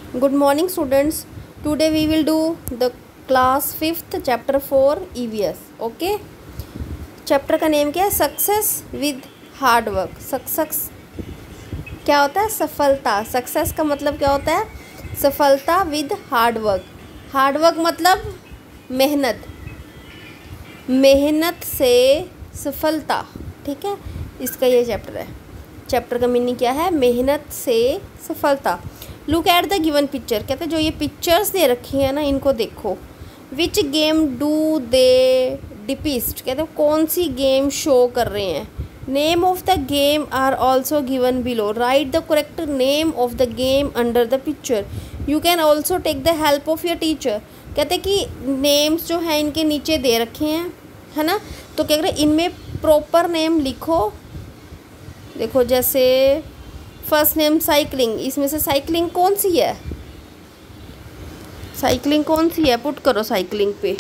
Good morning, students. Today we will do the class 5th chapter 4 EVS. Okay. Chapter का name क्या है? Success with hard work. Success क्या होता है? सफलता. सक्सेस का मतलब क्या होता है? सफलता with hard work. Hard work मतलब मेहनत. मेहनत से सफलता. ठीक है, इसका ये चैप्टर है. चैप्टर का मीनिंग क्या है? मेहनत से सफलता. Look at the given picture. कहते हैं जो ये पिक्चर्स दे रखी हैं ना, इनको देखो. Which game do they depict. कहते हैं कौन सी गेम शो कर रहे हैं. Name of the game are also given below. Write the correct name of the game under the picture. You can also take the help of your teacher. कहते हैं कि नेम्स जो हैं इनके नीचे दे रखे हैं, है ना. तो क्या करें, इनमें प्रॉपर नेम लिखो. देखो जैसे फर्स्ट नेम साइकिलिंग. इसमें से साइकिलिंग कौन सी है? साइकिलिंग कौन सी है? पुट करो साइकिलिंग पे.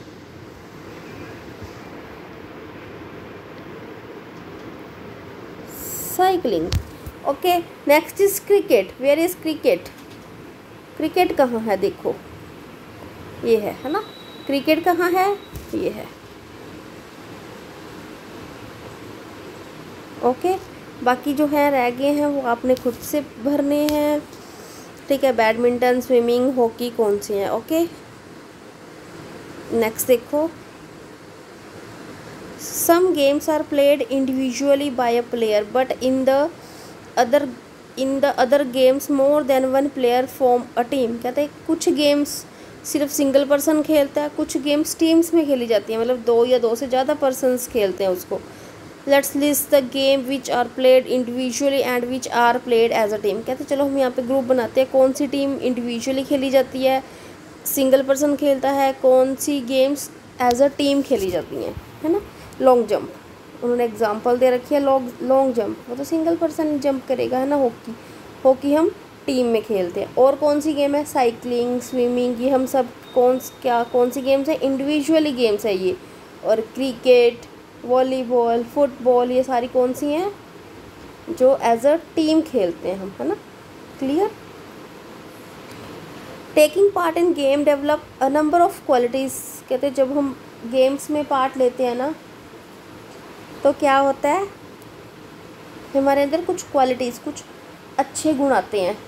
Cycling. Okay. Next is cricket. Where is cricket? Cricket कहाँ है? देखो ये है ना. क्रिकेट कहाँ है? ये है. ओके. बाकी जो है रह गए हैं वो आपने खुद से भरने हैं. ठीक है. बैडमिंटन, स्विमिंग, हॉकी कौन सी है? ओके. नेक्स्ट देखो. Some games are played individually by a player but in the other games more than one player form a team. कहते हैं कुछ गेम्स सिर्फ सिंगल पर्सन खेलता है, कुछ गेम्स टीम्स में खेली जाती हैं, मतलब दो या दो से ज़्यादा पर्सन्स खेलते हैं उसको. Let's list the game which are played individually and which are played as a team. कहते हैं चलो हम यहाँ पे ग्रुप बनाते हैं. कौन सी टीम इंडिविजुअली खेली जाती है, सिंगल पर्सन खेलता है, कौन सी गेम्स एज अ टीम खेली जाती हैं, है ना. लॉन्ग जंप उन्होंने एग्जांपल दे रखी है. लॉन्ग जंप वो तो सिंगल पर्सन जंप करेगा, है ना. हॉकी हम टीम में खेलते हैं. और कौन सी गेम है? साइकिलिंग, स्विमिंग, ये हम सब कौन सी गेम्स है? इंडिविजुअली गेम्स है ये. और क्रिकेट, वॉलीबॉल, फुटबॉल, ये सारी कौन सी हैं? जो एज अ टीम खेलते हैं हम, है ना. Clear. Taking part in game develop a number of qualities. कहते हैं जब हम गेम्स में पार्ट लेते हैं ना तो क्या होता है, हमारे अंदर कुछ क्वालिटीज़, कुछ अच्छे गुण आते हैं.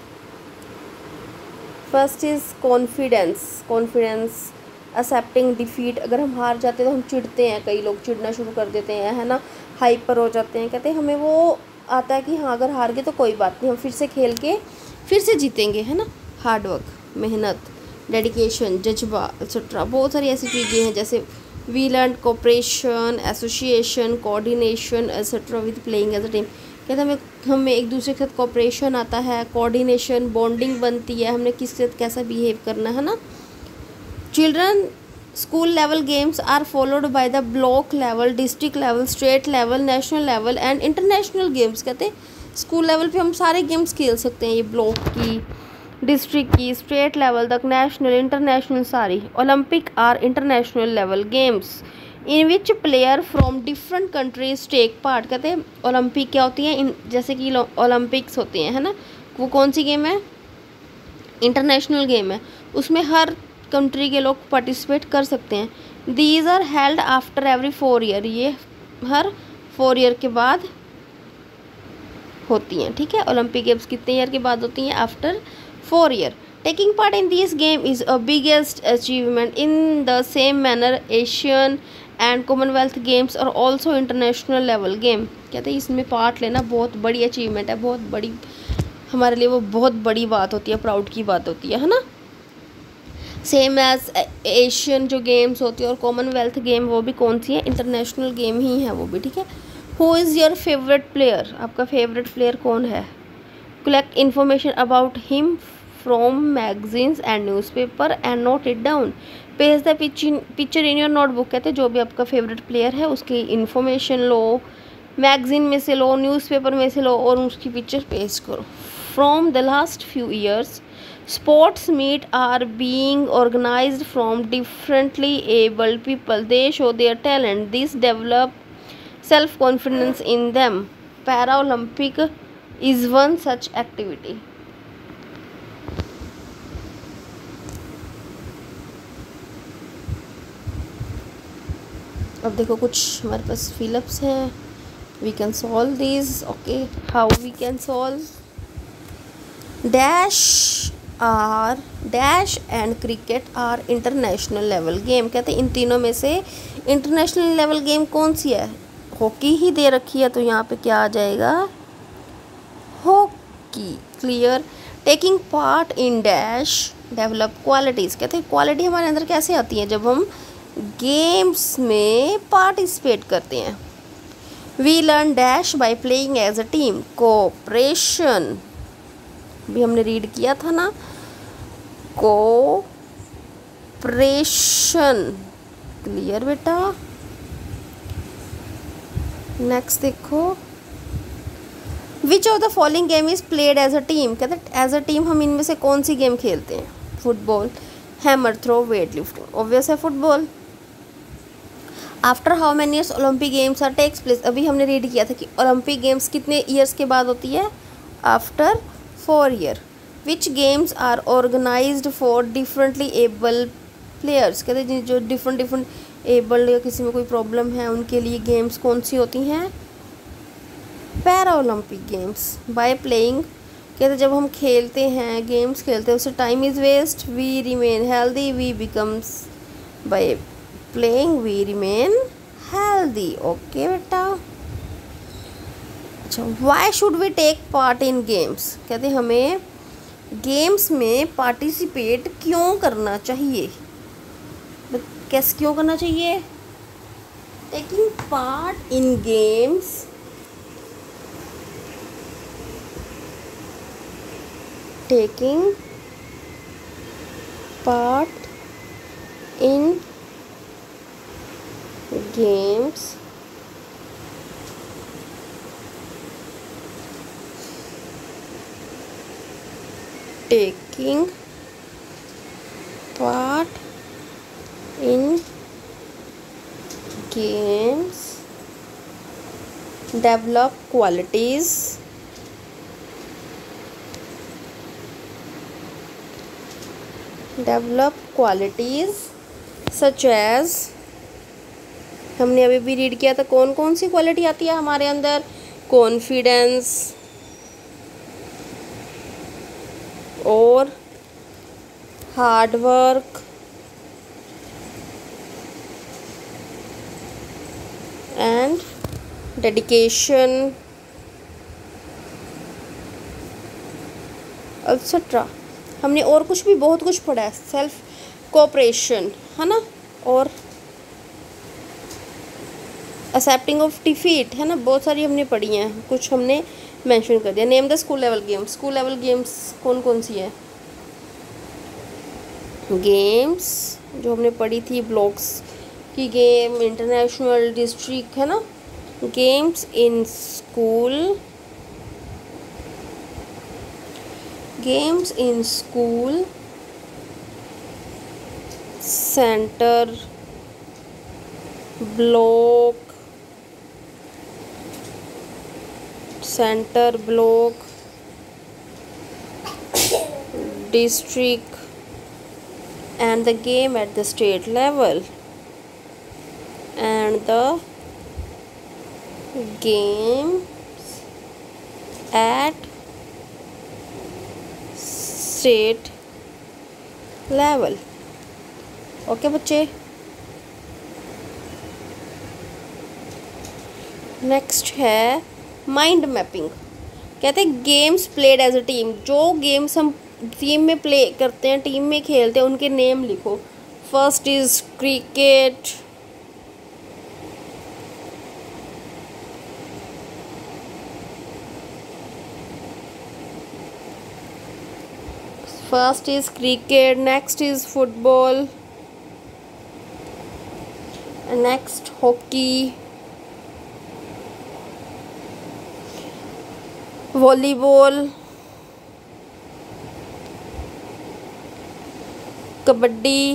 First is confidence. Accepting defeat. अगर हम हार जाते हैं तो हम चिढ़ते हैं, कई लोग चिढ़ना शुरू कर देते हैं, है ना. हाइपर हो जाते हैं. कहते हैं हमें वो आता है कि हाँ अगर हार गए तो कोई बात नहीं, हम फिर से खेल के फिर से जीतेंगे, है ना. हार्ड वर्क, मेहनत, डेडिकेशन, जज्बा एक्सेट्रा. बहुत सारी ऐसी चीज़ें हैं जैसे we learn cooperation, association, coordination etcetera with playing as a team. कहते हैं हमें एक दूसरे के साथ कोऑपरेशन आता है, कोऑर्डिनेशन, बॉन्डिंग बनती है, हमने किसके साथ कैसा बिहेव करना है ना. Children school level games are followed by the block level, district level, state level, national level and international games. कहते हैं स्कूल लेवल पे हम सारे गेम्स खेल सकते हैं, ये ब्लॉक की, डिस्ट्रिक्ट की, स्टेट लेवल तक, नेशनल, इंटरनेशनल सारी. Olympic are international level games in which player from different countries take part. कहते हैं ओलंपिक क्या होती है, जैसे कि ओलंपिक्स होते हैं, है ना. वो कौन सी गेम है? इंटरनेशनल गेम है. उसमें हर कंट्री के लोग पार्टिसिपेट कर सकते हैं. These are held after every 4 year. ये हर 4 ईयर के बाद होती हैं. ठीक है. ओलंपिक गेम्स कितने ईयर के बाद होती हैं? After 4 year. Taking part in this game is a biggest achievement. In the same manner Asian and Commonwealth games are also international level game. कहते हैं इसमें पार्ट लेना बहुत बड़ी अचीवमेंट है, बहुत बड़ी हमारे लिए वो बहुत बड़ी बात होती है, प्राउड की बात होती है ना. सेम एज एशियन जो गेम्स होती है और कॉमनवेल्थ गेम, वो भी कौन सी है? इंटरनेशनल गेम ही है वो भी. ठीक है. Who is your favourite player? आपका फेवरेट प्लेयर कौन है? Collect information about him from magazines and newspaper and note it down. Paste the picture in your notebook. कहते हैं जो भी आपका फेवरेट प्लेयर है उसकी इन्फॉर्मेशन लो, मैगजीन में से लो, न्यूज़पेपर में से लो और उसकी पिक्चर पेस्ट करो. From the last few years sports meet are being organized from differently abled people. They show their talent. This develop self confidence in them. Paralympic is one such activity. अब देखो कुछ हमारे पास fill ups हैं, we can solve this. Okay, how we can solve? Dash and cricket are international level game. कहते हैं इन तीनों में से इंटरनेशनल लेवल गेम कौन सी है? हॉकी ही दे रखी है, तो यहाँ पे क्या आ जाएगा? Hockey. Clear. Taking part in dash develop qualities. कहते हैं क्वालिटी हमारे अंदर कैसे आती है? जब हम गेम्स में पार्टिसिपेट करते हैं। We learn dash by playing as a team. Cooperation भी हमने रीड किया था ना, कोऑपरेशन। क्लियर बेटा। नेक्स्ट देखो, which of the following game is played as a team. कहते हैं एज अ टीम हम इनमें से कौन सी गेम खेलते हैं? Football, hammer throw, weight lifting. Obvious है football. After how many years Olympic games are takes place. अभी हमने रीड किया था कि ओलंपिक गेम्स कितने ईयर्स के बाद होती है? After 4 year. Which games are organised for differently able players. कहते हैं जो डिफरेंट एबल्ड या किसी में कोई प्रॉब्लम है उनके लिए गेम्स कौन सी होती हैं? Para Olympic games. By playing. कहते हैं जब हम खेलते हैं, गेम्स खेलते हैं, उससे time is waste, we remain healthy, we becomes. By playing we remain healthy. Okay बेटा। अच्छा, why should we take part in games. कहते हैं हमें गेम्स में पार्टिसिपेट क्यों करना चाहिए? कैसे क्यों करना चाहिए? Taking part in games taking part in games taking part in games develop qualities such as। हमने अभी भी रीड किया था कौन कौन सी क्वालिटी आती है हमारे अंदर? कॉन्फिडेंस और hard work and dedication etcetera. हमने और कुछ भी बहुत कुछ पढ़ा है, सेल्फ कोऑपरेशन है ना, और एक्सेप्टिंग ऑफ डिफीट है ना, बहुत सारी हमने पढ़ी हैं, कुछ हमने मेंशन कर दिया। Name the school level games. School level games कौन कौन सी है? गेम्स जो हमने पढ़ी थी, ब्लॉक्स की गेम, इंटरनेशनल, डिस्ट्रिक्ट है ना। Games in school, games in school, centre, block, district, and the game at the state level, and the games at state level। Okay बच्चे। नेक्स्ट है माइंड मैपिंग। कहते हैं games played as a team. जो games हम team में play करते हैं, team में खेलते हैं, उनके नेम लिखो। First is cricket, next is football, and next hockey, volleyball, kabaddi,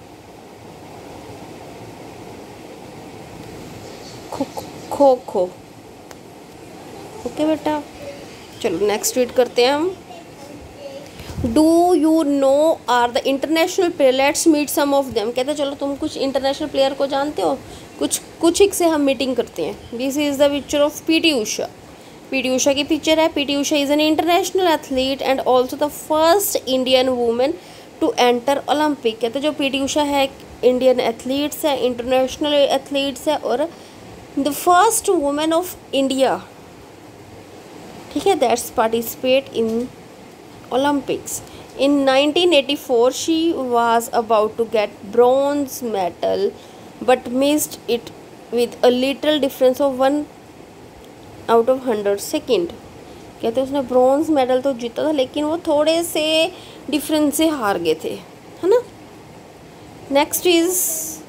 kho kho. Okay बेटा, चलो नेक्स्ट रीड करते हैं हम। Do you know are the international player, let's meet some of them. कहते हैं चलो तुम कुछ इंटरनेशनल प्लेयर को जानते हो, कुछ कुछ एक से हम मीटिंग करते हैं। This is the picture of PT Usha. PT Usha की पिक्चर है। PT Usha is an international athlete and also the first Indian women to enter Olympic. कहते जो पीटी उषा है इंडियन एथलीट्स है, इंटरनेशनल एथलीट्स है और the first women of India, ठीक है, that's participate in Olympics. In 1984 she was about to get bronze medal but missed it with a little difference of 1/100 second। कहते उसने bronze medal तो जीता था लेकिन वो थोड़े से डिफरेंस से हार गए थे, है ना। Next is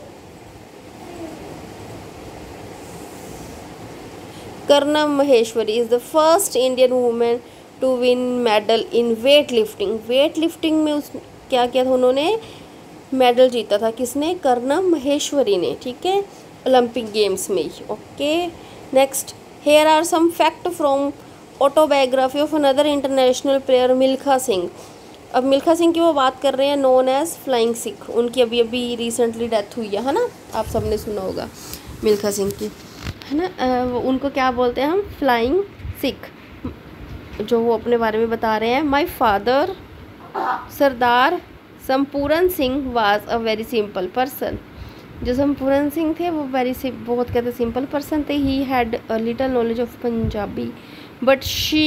Karnam Maheshwari is the first Indian women to win medal in weight lifting. Weight lifting में उस क्या किया था उन्होंने, मेडल जीता था। किसने? कर्णम महेश्वरी ने, ठीक है, ओलंपिक गेम्स में ही। Okay, next here are some fact from autobiography of another international player Milkha Singh. अब मिल्खा सिंह की वो बात कर रहे हैं, नोन एज फ्लाइंग सिख। उनकी अभी अभी रिसेंटली डेथ हुई है ना, आप सबने सुना होगा मिल्खा सिंह की, है ना। उनको क्या बोलते हैं हम? फ्लाइंग सिख। जो वो अपने बारे में बता रहे हैं, my father Sardar Sampuran Singh was a very simple person. जो संपूरन सिंह थे वो बहुत कहते सिंपल पर्सन थे। He had a little knowledge of Punjabi but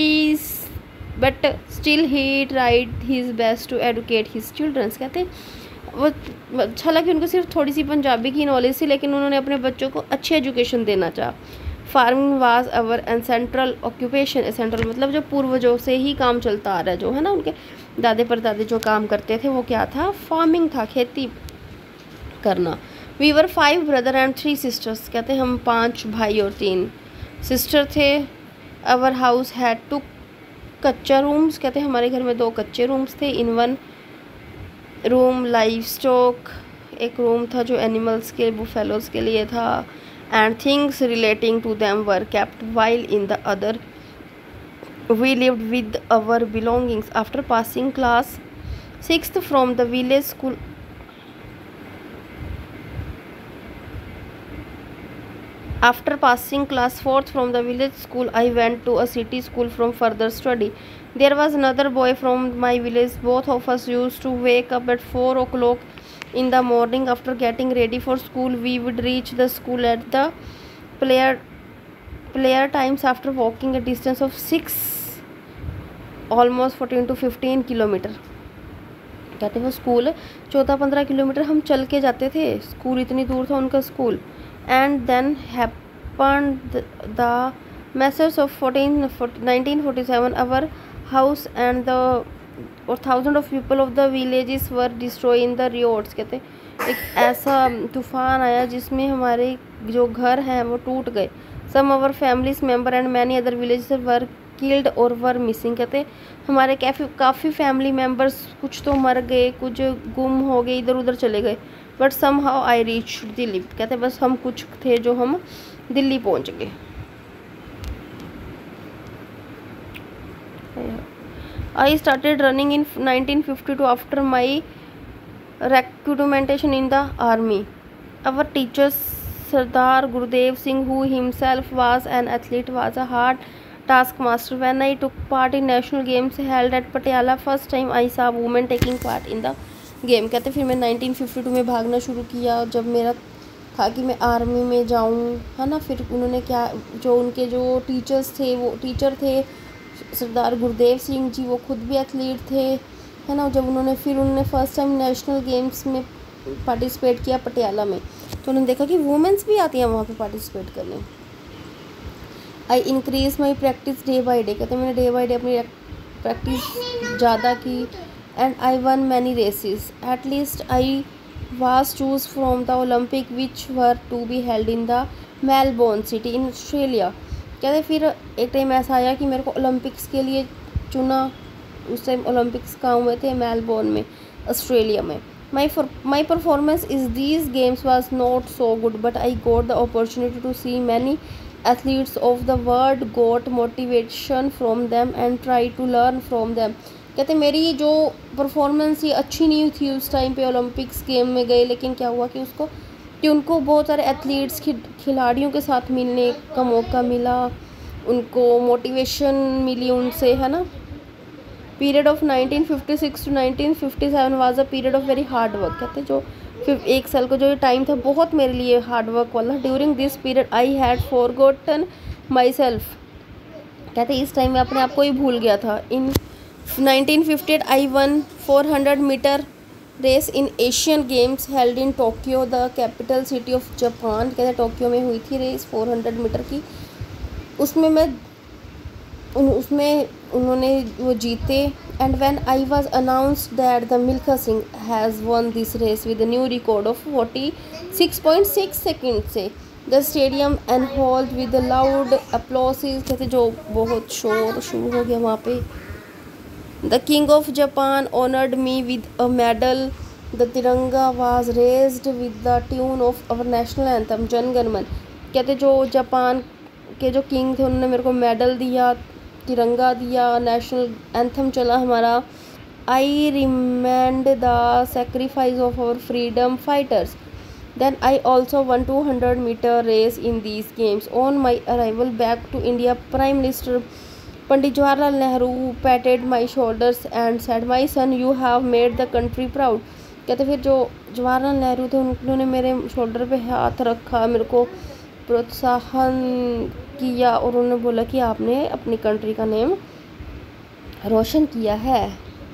still he tried his best to educate his childrens. कहते वो अच्छा लगा कि उनको सिर्फ थोड़ी सी पंजाबी की नॉलेज थी लेकिन उन्होंने अपने बच्चों को अच्छी एजुकेशन देना चाहा। Farming was our ancestral occupation. Ancestral मतलब जो पूर्वजों से ही काम चलता आ रहा है, जो है ना, उनके दादे परदादे जो काम करते थे वो क्या था? फार्मिंग था, खेती करना। We were 5 brother and 3 sisters. कहते हम 5 भाई और 3 सिस्टर थे। अवर हाउस हैड 2 कच्चा रूम्स। कहते हमारे घर में 2 कच्चे रूम्स थे। इन 1 रूम लाइव स्टॉक, एक रूम था जो एनिमल्स के, बुफेलोज के लिए था, and things relating to them were kept, while in the other we lived with our belongings. After passing class 6th from the village school, after passing class 4th from the village school, I went to a city school from further study. There was another boy from my village. Both of us used to wake up at 4 o'clock in the morning. After getting ready for school, we would reach the school at the prayer times after walking a distance of 6 almost 14 to 15 kilometre. कहते वो school 14-15 kilometre हम चल के जाते थे, school इतनी दूर था उनका school. And then happened the message of 1947 our house and the or 1000 of people of the villages were destroy in the riots. कहते एक ऐसा तूफान आया जिसमें हमारे जो घर हैं वो टूट गए। Some our families member and many other villages were killed or were missing. कहते हमारे काफ़ी फैमिली मेम्बर्स कुछ तो मर गए, कुछ गुम हो गए, इधर उधर चले गए। But somehow I reach Delhi. कहते बस हम कुछ थे जो हम दिल्ली पहुंच गए। I started running in 1952 after my recruitmentation in the army. Our teacher Sardar Gurudev Singh, who himself was an athlete, was a hard taskmaster. When I took part in national games held at Patiala, first time I saw women taking part in the game. कहते फिर मैं 1952 में भागना शुरू किया जब मेरा था कि मैं आर्मी में जाऊँ, है ना। फिर उन्होंने क्या, जो उनके जो टीचर्स थे, वो टीचर थे सरदार गुरुदेव सिंह जी, वो खुद भी एथलीट थे, है ना। जब उन्होंने फर्स्ट टाइम नेशनल गेम्स में पार्टिसिपेट किया पटियाला में, तो उन्होंने देखा कि वुमेंस भी आती हैं वहाँ पे पार्टिसिपेट करने। I increase my practice day by day. कहते मैंने डे बाई डे अपनी प्रैक्टिस ज़्यादा की। And I won many races. At least I was choose from the Olympic which were to be held in the Melbourne city in Australia. कहते फिर एक time ऐसा आया कि मेरे को ओलंपिक्स के लिए चुना। उस टाइम ओलंपिक्स कहाँ हुए थे? मेलबोर्न में, ऑस्ट्रेलिया में। My performance is these games was not so good but I got the opportunity to see many athletes of the world, got motivation from them and try to learn from them. कहते मेरी जो performance ये अच्छी नहीं थी उस time पे Olympics game में गए, लेकिन क्या हुआ कि उनको बहुत सारे एथलीट्स खिलाड़ियों के साथ मिलने का मौका मिला, उनको मोटिवेशन मिली उनसे, है ना। Period of 1956 to 1957 was a period of very hard work. कहते जो फिर 1 साल का जो टाइम था बहुत मेरे लिए हार्ड वर्क वाला। During this period I had forgotten myself. कहते इस टाइम में अपने आप को ही भूल गया था। In 1958 I won 400 metre race in Asian games held in Tokyo the capital city of Japan. कहते टोक्यो में हुई थी रेस 400 मीटर की। उसमें उन्होंने वो जीते। And when I was announced that the Milkha Singh has won this race with new record of 46.6 second से the stadium and hold with loud applauses. कहते जो बहुत शोर शुरू हो गया वहाँ पे। The king of Japan honoured me with a medal. The Tiranga was raised with the tune of our national anthem Jana Gana मन। कहते जो जापान के जो किंग थे उन्होंने मेरे को मेडल दिया, तिरंगा दिया, नेशनल एंथम चला हमारा। I remind the sacrifice of our freedom fighters. Then I also won 200 metre race in these games. On my arrival back to India prime minister Pandit Jawaharlal Nehru patted my shoulders and said my son you have made the country proud. कहते फिर जो जवाहरलाल नेहरू थे उन्होंने मेरे shoulder पे हाथ रखा, मेरे को प्रोत्साहन किया और उन्होंने बोला कि आपने अपनी कंट्री का नेम रोशन किया है।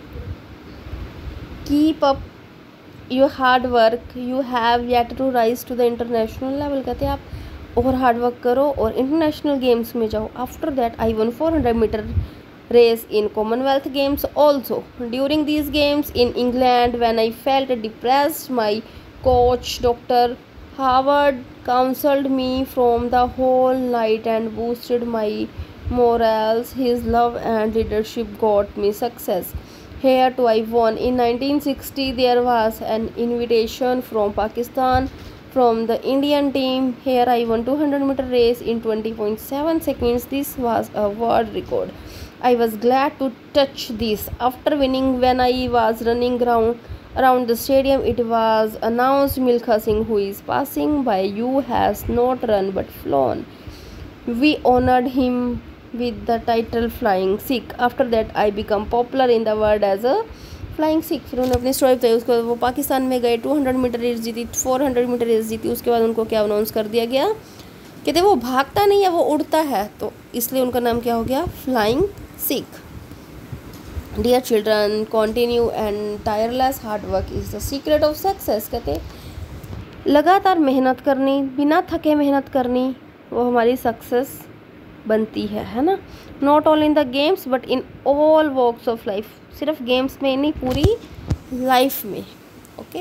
Keep up your hard work, you have yet to rise to the international level. कहते आप और हार्ड वर्क करो और इंटरनेशनल गेम्स में जाओ। After that I won 400 metre race in Commonwealth games also. During these games in England when I felt depressed my coach doctor Howard counseled me from the whole night and boosted my morals. His love and leadership got me success. Here too I won. In 1960 there was an invitation from Pakistan from the Indian team. Here I won 200 meter race in 20.7 seconds. This was a world record. I was glad to touch this. After winning, when I was running around the stadium, it was announced Milkha Singh, who is passing by you, has not run but flown. We honored him with the title Flying Sikh. After that, I become popular in the world as a Flying Sikh. फिर उन्होंने अपनी story बताई। उसके बाद वो पाकिस्तान में गए, 200 metre race जीती, 400 मीटर रेस जीती। उसके बाद उनको क्या अनाउंस कर दिया गया, कहते वो भागता नहीं है, वो उड़ता है, तो इसलिए उनका नाम क्या हो गया, flying Sikh. Dear children, continue and tireless hard work is the secret of success. कहते लगातार मेहनत करनी, बिना थके मेहनत करनी, वो हमारी सक्सेस बनती है ना। Not only in the games but in all walks of life. सिर्फ गेम्स में नहीं, पूरी लाइफ में। ओके,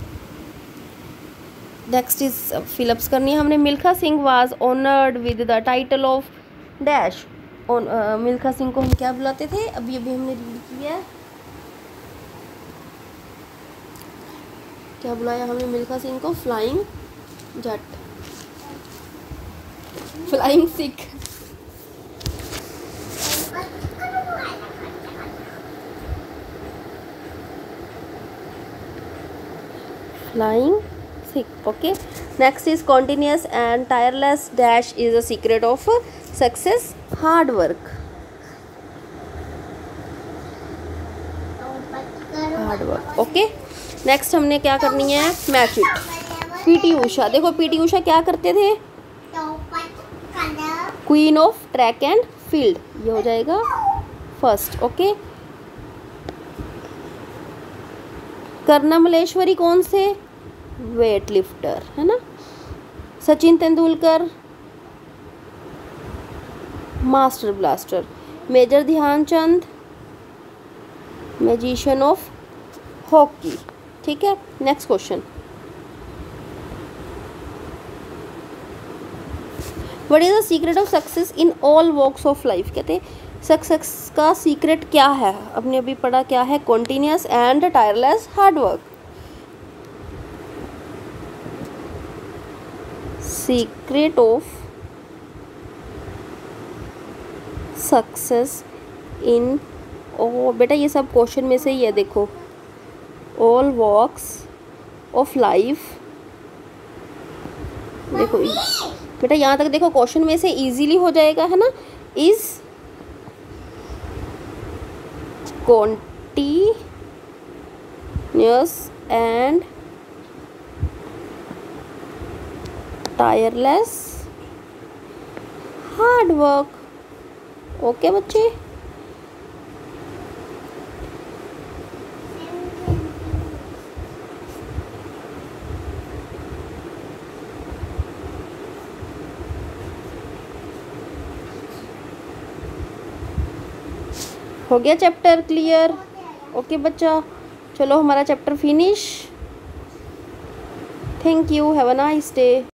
नेक्स्ट इज फिलअप्स करनी है हमने। Milkha Singh was honoured with the title of dash. Milkha Singh को हम क्या बुलाते थे, अभी हमने रीड किया, क्या बुलाया हमने मिल्खा सिंह को, flying Jat, flying Sikh. Flying Sikh. Okay, next is continuous and tireless dash is a secret of success, hard work, hard work. Okay, next हमने क्या करनी है, मैच इट। पीटी उषा, देखो पीटी उषा क्या करते थे, queen of track and field, ये हो जाएगा फर्स्ट। ओके, करना मलेश्वरी कौन से, वेट लिफ्टर, है ना। Sachin Tendulkar master blaster. Major Dhyan Chand magician of hockey. ठीक है, next question, what is the secret of success in all walks of life. कहते सक्सेस का सीक्रेट क्या है, अपने अभी पढ़ा क्या है, continuous and tireless hard work. Secret of success in, ओ बेटा ये सब क्वेश्चन में से ही है, देखो, ऑल वॉक्स ऑफ लाइफ देखो बेटा यहाँ तक देखो, क्वेश्चन में से इजीली हो जाएगा, है ना। Is continuous and tireless hard work। Okay बच्चे, हो गया चैप्टर क्लियर। ओके बच्चा, चलो हमारा chapter finish. Thank you, have a nice day.